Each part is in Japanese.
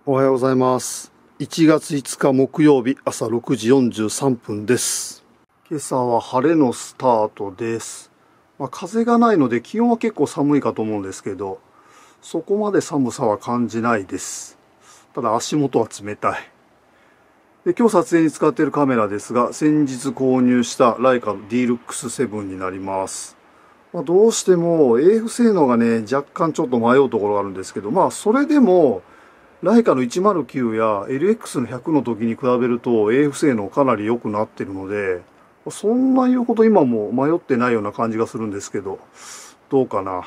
おはようございます。1月5日木曜日朝6時43分です。今朝は晴れのスタートです。風がないので気温は結構寒いかと思うんですけど、そこまで寒さは感じないです。ただ足元は冷たい。で、今日撮影に使っているカメラですが、先日購入したライカの D-LUX7 になります。どうしても AF 性能がね、若干ちょっと迷うところがあるんですけど、それでもライカの109や LX の100の時に比べると AF 性能かなり良くなってるので、そんな言うほど今も迷ってないような感じがするんですけど、どうかな。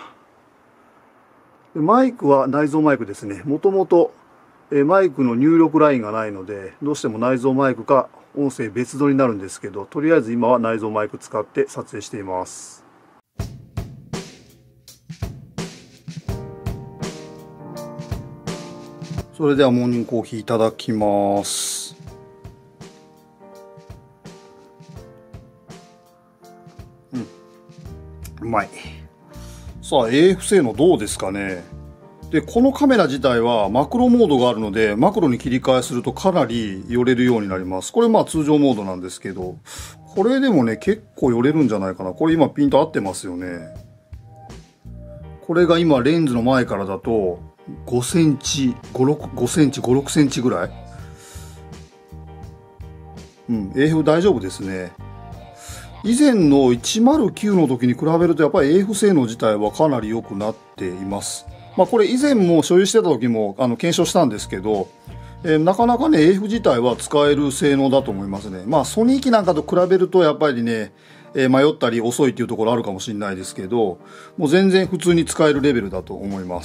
マイクは内蔵マイクですね。もともとマイクの入力ラインがないので、どうしても内蔵マイクか音声別撮りになるんですけど、とりあえず今は内蔵マイク使って撮影しています。それではモーニングコーヒーいただきます。うまい。さあ AF 性能どうですかね。で、このカメラ自体はマクロモードがあるので、マクロに切り替えするとかなり寄れるようになります。これ通常モードなんですけど、これでもね、結構寄れるんじゃないかな。これ今ピント合ってますよね。これが今レンズの前からだと、5センチ、5センチ、5、6センチぐらい。AF 大丈夫ですね。以前の109の時に比べるとやっぱり AF 性能自体はかなり良くなっています。これ以前も所有してた時も検証したんですけど、なかなかね AF 自体は使える性能だと思いますね。ソニー機なんかと比べるとやっぱりね、迷ったり遅いっていうところあるかもしれないですけど、もう全然普通に使えるレベルだと思います。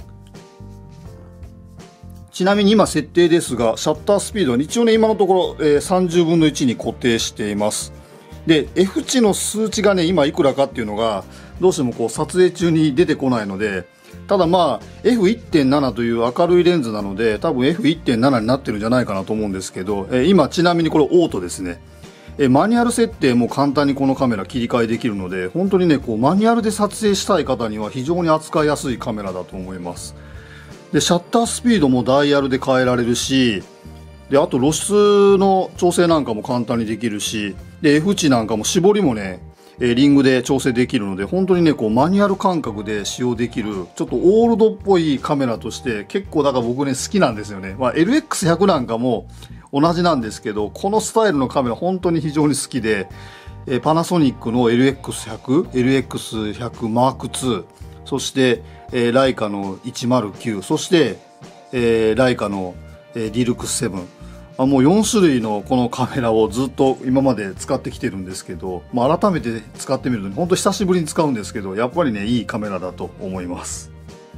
ちなみに今設定ですが、シャッタースピードは一応ね今のところ、30分の1に固定しています。で F 値の数値がね今いくらかっていうのがどうしても撮影中に出てこないので、ただF1.7 という明るいレンズなので多分 F1.7 になってるんじゃないかなと思うんですけど、今ちなみにこれオートですね。マニュアル設定も簡単にこのカメラ切り替えできるので、本当にねマニュアルで撮影したい方には非常に扱いやすいカメラだと思います。でシャッタースピードもダイヤルで変えられるし、であと露出の調整なんかも簡単にできるし、で F 値なんかも絞りもねリングで調整できるので、本当にねマニュアル感覚で使用できるちょっとオールドっぽいカメラとして結構だから僕ね好きなんですよね。LX100 なんかも同じなんですけど、このスタイルのカメラ本当に非常に好きで、パナソニックの LX100、LX100M2、そしてライカの109、そしてライカのD-LUX7、もう4種類のこのカメラをずっと今まで使ってきてるんですけど、改めて使ってみると本当久しぶりに使うんですけど、やっぱりねいいカメラだと思います。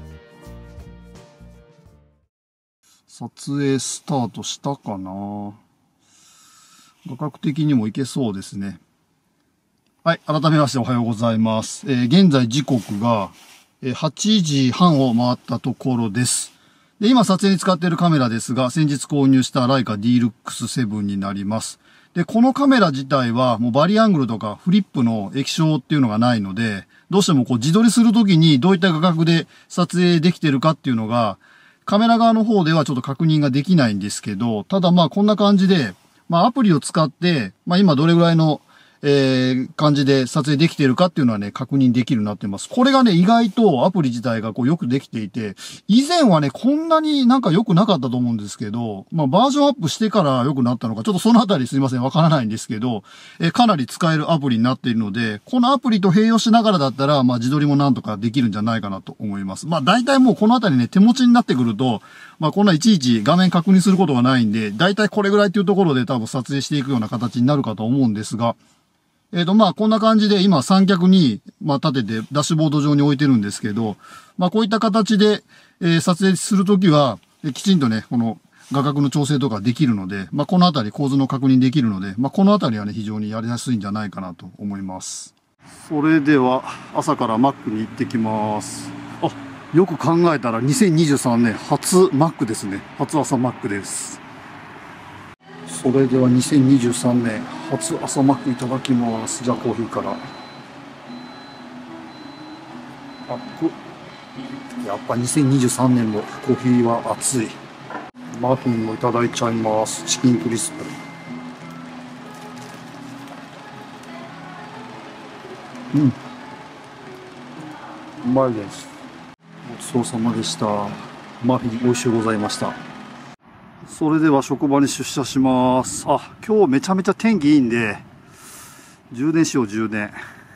撮影スタートしたかな。画角的にもいけそうですね。はい、改めましておはようございます。現在時刻が8時半を回ったところです。で、今撮影に使っているカメラですが、先日購入したライカ D-LUX7 になります。で、このカメラ自体はもうバリアングルとかフリップの液晶っていうのがないので、どうしても自撮りするときにどういった画角で撮影できてるかっていうのが、カメラ側の方ではちょっと確認ができないんですけど、ただこんな感じで、アプリを使って、今どれぐらいの感じで撮影できているかっていうのはね、確認できるようになってます。これがね、意外とアプリ自体がよくできていて、以前はね、こんなに良くなかったと思うんですけど、バージョンアップしてから良くなったのか、ちょっとそのあたりすいません、わからないんですけど、かなり使えるアプリになっているので、このアプリと併用しながらだったら、自撮りもなんとかできるんじゃないかなと思います。大体もうこのあたりね、手持ちになってくると、こんないちいち画面確認することがないんで、大体これぐらいっていうところで多分撮影していくような形になるかと思うんですが、こんな感じで今三脚に、立ててダッシュボード上に置いてるんですけど、こういった形で、撮影するときは、きちんとね、この画角の調整とかできるので、このあたり構図の確認できるので、このあたりはね、非常にやりやすいんじゃないかなと思います。それでは、朝からマックに行ってきます。よく考えたら2023年初マックですね。初朝マックです。それでは2023年初朝マックいただきます。じゃあコーヒーから。やっぱ2023年のコーヒーは熱い。 マフィンもいただいちゃいます。チキンクリスプ。うん。うまいです。ごちそうさまでした。マフィン美味しゅうございました。それでは職場に出社します。あ、今日めちゃめちゃ天気いいんで、充電しよう、充電。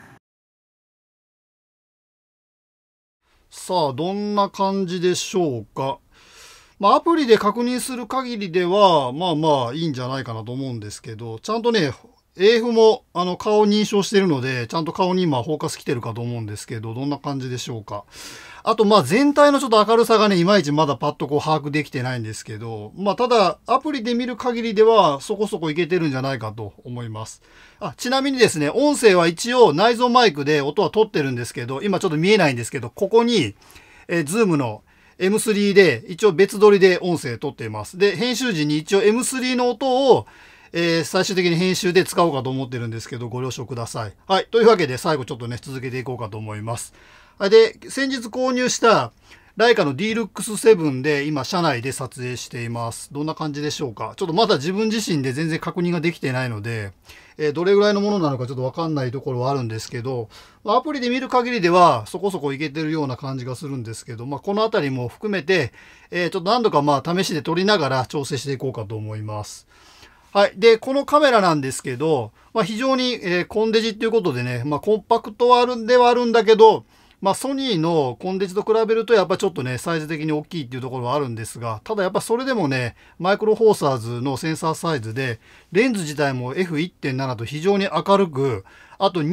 さあ、どんな感じでしょうか。アプリで確認する限りでは、まあまあいいんじゃないかなと思うんですけど、ちゃんとね、AF も顔認証してるので、ちゃんと顔に今フォーカス来てるかと思うんですけど、どんな感じでしょうか。あと全体のちょっと明るさがね、いまいちまだパッと把握できてないんですけど、ただアプリで見る限りではそこそこいけてるんじゃないかと思います。ちなみにですね、音声は一応内蔵マイクで音は取ってるんですけど、今ちょっと見えないんですけど、ここに、Zoom のM3 で一応別撮りで音声撮っています。で、編集時に一応 M3 の音を、最終的に編集で使おうかと思ってるんですけど、ご了承ください。はい。というわけで最後ちょっとね、続けていこうかと思います。で、先日購入したライカの D-Lux7 で今車内で撮影しています。どんな感じでしょうか。ちょっとまだ自分自身で全然確認ができてないので、どれぐらいのものなのかちょっとわかんないところはあるんですけど、アプリで見る限りではそこそこいけてるような感じがするんですけど、このあたりも含めて、ちょっと何度か試しで撮りながら調整していこうかと思います。はい。で、このカメラなんですけど、非常に、コンデジっていうことでね、コンパクトではあるんだけど、ソニーのコンデジと比べるとやっぱちょっとね、サイズ的に大きいっていうところはあるんですが、ただやっぱそれでもね、マイクロフォーサーズのセンサーサイズで、レンズ自体も F1.7 と非常に明るく、あと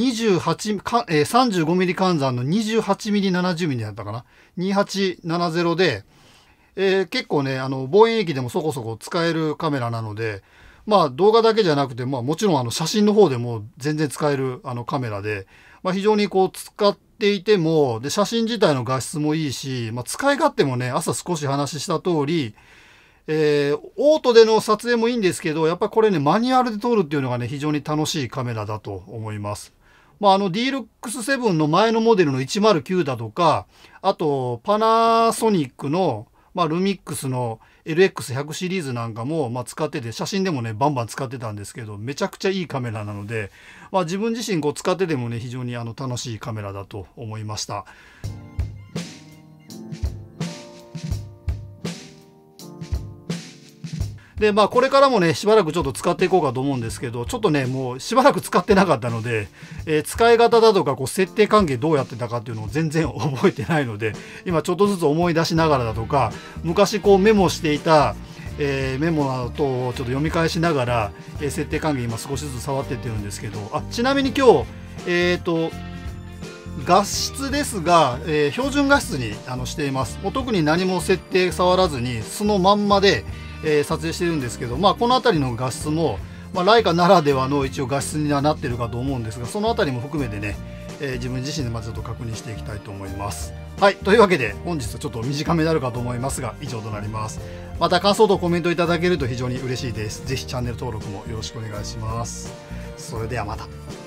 35mm 換算の 28mm70mm だったかな ?2870 で、結構ね、望遠域でもそこそこ使えるカメラなので、動画だけじゃなくて、もちろん写真の方でも全然使えるカメラで、非常に使っていても、で、写真自体の画質もいいし、使い勝手もね、朝少し話した通り、オートでの撮影もいいんですけど、やっぱこれね、マニュアルで撮るっていうのがね、非常に楽しいカメラだと思います。D-Lux7 の前のモデルの109だとか、あと、パナソニックの、ルミックスの LX100 シリーズなんかも、使ってて、写真でもね、バンバン使ってたんですけど、めちゃくちゃいいカメラなので、自分自身使っててもね、非常に楽しいカメラだと思いました。で、これからもね、しばらくちょっと使っていこうかと思うんですけど、ちょっとね、もうしばらく使ってなかったので、使い方だとか、設定関係どうやってたかっていうのを全然覚えてないので、今ちょっとずつ思い出しながらだとか、昔メモしていた、メモなどをちょっと読み返しながら、設定関係今少しずつ触ってってるんですけど、ちなみに今日、画質ですが、標準画質にしています。もう特に何も設定触らずに、そのまんまで、撮影してるんですけど、この辺りの画質も、ライカならではの一応画質にはなってるかと思うんですが、その辺りも含めてね、自分自身でまずちょっと確認していきたいと思います。はい。というわけで、本日ちょっと短めになるかと思いますが、以上となります。また感想とコメントいただけると非常に嬉しいです。ぜひチャンネル登録もよろしくお願いします。それではまた。